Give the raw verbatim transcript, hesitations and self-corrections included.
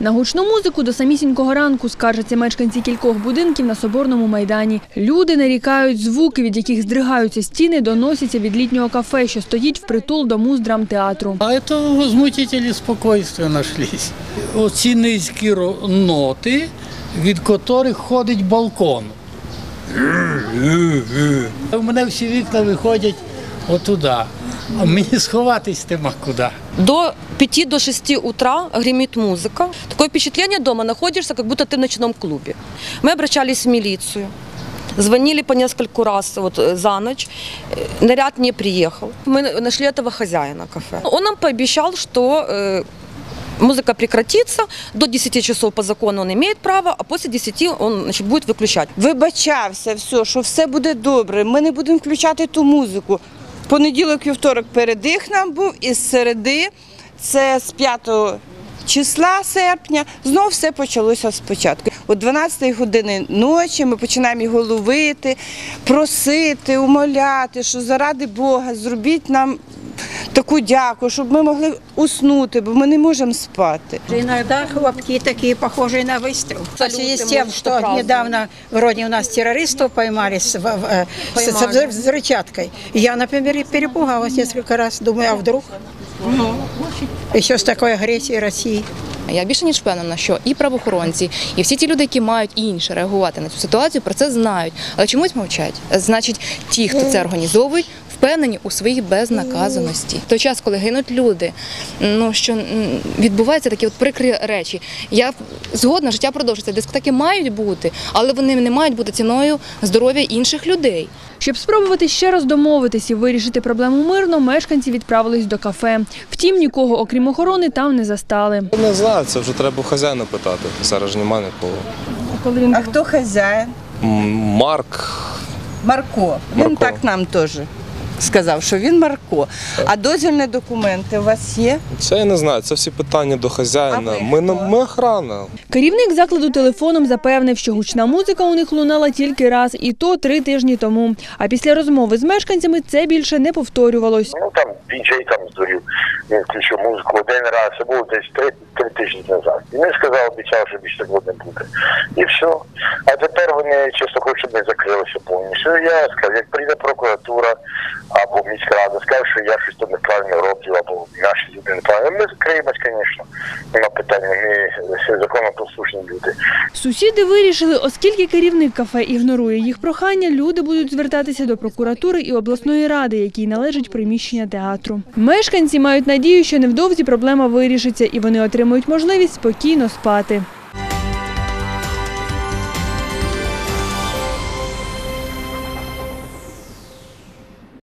На гучну музику до самісінького ранку скаржаться мешканці кількох будинків на Соборному майдані. Люди нарікають, звуки, від яких здригаються стіни, доносяться від літнього кафе, що стоїть впритул до муздрамтеатру. А це возмутителі спокійствия знайшлись. Оці низькі ноти, від яких ходить балкон. У мене всі вікна виходять отуда, а мені сховатись нема куди. До пяти до шести утра гремит музыка. Такое впечатление, дома находишься, как будто ты в ночном клубе. Мы обращались в милицию, звонили по нескольку раз вот, за ночь, наряд не приехал. Мы нашли этого хозяина кафе. Он нам пообещал, что э, музыка прекратится, до десяти часов по закону он имеет право, а после десяти он, значит, будет выключать. Вибачався, все, що все буде добре, ми не будемо включати ту музику. Понеділок і вівторок передих нам був, і з середи, це з п'ятого числа серпня, знов все почалося спочатку. О дванадцятій годині ночі ми починаємо його ловити, просити, умоляти, що заради Бога зробіть нам таку дяку, щоб ми могли уснути, бо ми не можемо спати. Иногда хлопки такие, похожие на выстрел. В связи с тем, что недавно вроде у нас террористов поймали с, в, с, с взрывчаткой. Я, например, и перепугалась несколько раз, думаю, а вдруг? Ну. Еще с такой агрессией России. Я більше ніж впевнена, що і правоохоронці, і всі ті люди, які мають інше реагувати на цю ситуацію, про це знають. Але чомусь мовчать. Значить, ті, хто це організовують, впевнені у своїй безнаказаності. В той час, коли гинуть люди, ну, що відбуваються такі от прикрі речі. Я згодна, життя продовжується, дискотеки мають бути, але вони не мають бути ціною здоров'я інших людей. Щоб спробувати ще раз домовитись і вирішити проблему мирно, мешканці відправились до кафе. Втім, нікого, окрім охорони, там не застали. Не знаю, це вже треба у хазяїна питати. Зараз ж немає нікого. А хто хазяїн? Марк. Марко. Він Марко. так нам теж сказав, що він Марко. А дозвільні документи у вас є? Це я не знаю, це всі питання до хазяїна. А ви Ми, хто? ми охрана. Керівник закладу телефоном запевнив, що гучна музика у них лунала тільки раз, і то три тижні тому. А після розмови з мешканцями це більше не повторювалось. Ну там діджей там здурів, він включив музику один раз, це було десь три, три тижні назад. І він сказав, обіцяв, що більше такого не буде. І все. А тепер вони чесно хочуть, щоб ми закрилися повністю. Я скажу, як прийде прокуратура або міська рада, скаже, що я щось тут неправильно роблю, або наші люди неправильно. Ми закриємось, звісно. Нема питання, ми всі законопослушні люди. Сусіди вирішили, оскільки керівник кафе ігнорує їх прохання, люди будуть звертатися до прокуратури і обласної ради, якій належить приміщення театру. Мешканці мають надію, що невдовзі проблема вирішиться і вони отримають можливість спокійно спати.